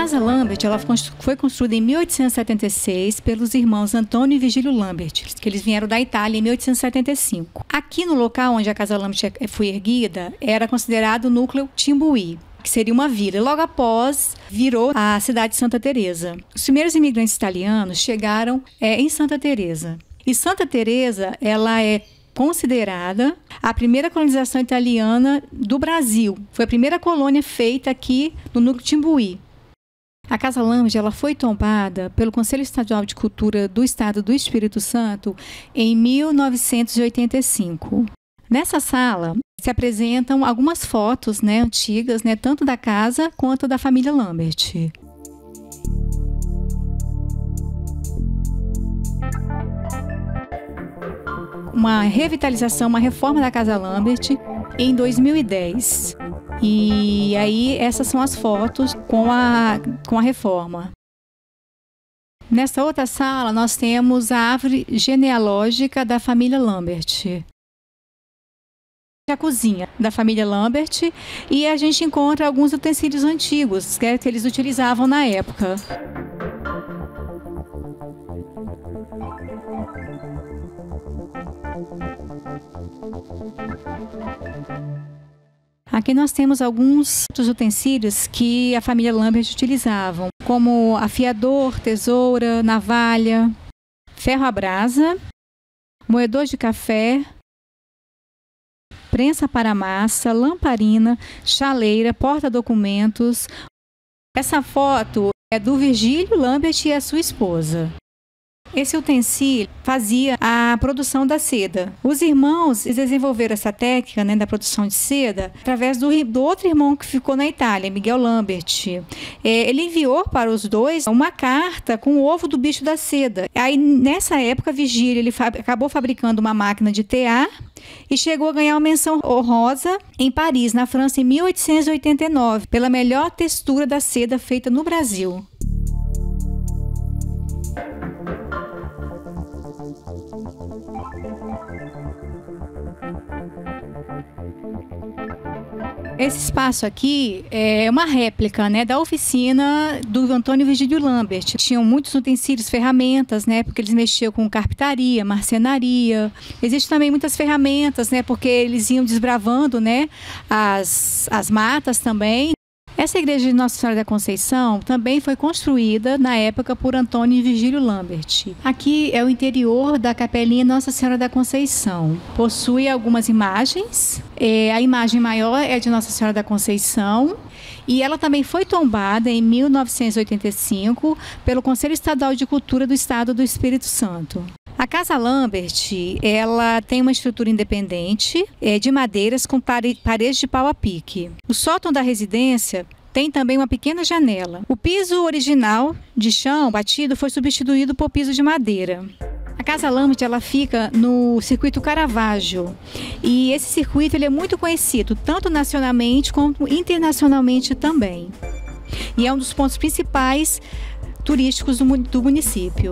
Casa Lambert ela foi construída em 1876 pelos irmãos Antônio e Virgílio Lambert, que eles vieram da Itália em 1875. Aqui no local onde a Casa Lambert foi erguida, era considerado o núcleo Timbuí, que seria uma vila. Logo após, virou a cidade de Santa Teresa. Os primeiros imigrantes italianos chegaram em Santa Teresa. E Santa Teresa, ela é considerada a primeira colonização italiana do Brasil. Foi a primeira colônia feita aqui no núcleo Timbuí. A Casa Lambert ela foi tombada pelo Conselho Estadual de Cultura do Estado do Espírito Santo em 1985. Nessa sala se apresentam algumas fotos, antigas, tanto da casa quanto da família Lambert. Uma revitalização, uma reforma da Casa Lambert em 2010. E aí essas são as fotos com a reforma. Nessa outra sala nós temos a árvore genealógica da família Lambert. A cozinha da família Lambert e a gente encontra alguns utensílios antigos que eles utilizavam na época. Aqui nós temos alguns dos utensílios que a família Lambert utilizavam, como afiador, tesoura, navalha, ferro à brasa, moedor de café, prensa para massa, lamparina, chaleira, porta-documentos. Essa foto é do Virgílio Lambert e a sua esposa. Esse utensílio fazia a produção da seda. Os irmãos desenvolveram essa técnica da produção de seda através do outro irmão que ficou na Itália, Miguel Lambert. Ele enviou para os dois uma carta com o ovo do bicho da seda. Aí, nessa época, Virgílio acabou fabricando uma máquina de tear e chegou a ganhar uma menção honrosa em Paris, na França, em 1889, pela melhor textura da seda feita no Brasil. Esse espaço aqui é uma réplica, da oficina do Antônio e Virgílio Lambert. Tinham muitos utensílios, ferramentas, porque eles mexiam com carpintaria, marcenaria. Existem também muitas ferramentas, porque eles iam desbravando, as matas também. Essa igreja de Nossa Senhora da Conceição também foi construída na época por Antônio e Virgílio Lambert. Aqui é o interior da capelinha Nossa Senhora da Conceição. Possui algumas imagens. A imagem maior é de Nossa Senhora da Conceição e ela também foi tombada em 1985 pelo Conselho Estadual de Cultura do Estado do Espírito Santo. A Casa Lambert, ela tem uma estrutura independente, de madeiras com paredes de pau a pique. O sótão da residência tem também uma pequena janela. O piso original de chão batido foi substituído por piso de madeira. A Casa Lambert ela fica no circuito Caravaggio e esse circuito ele é muito conhecido tanto nacionalmente como internacionalmente também. E é um dos pontos principais turísticos do município.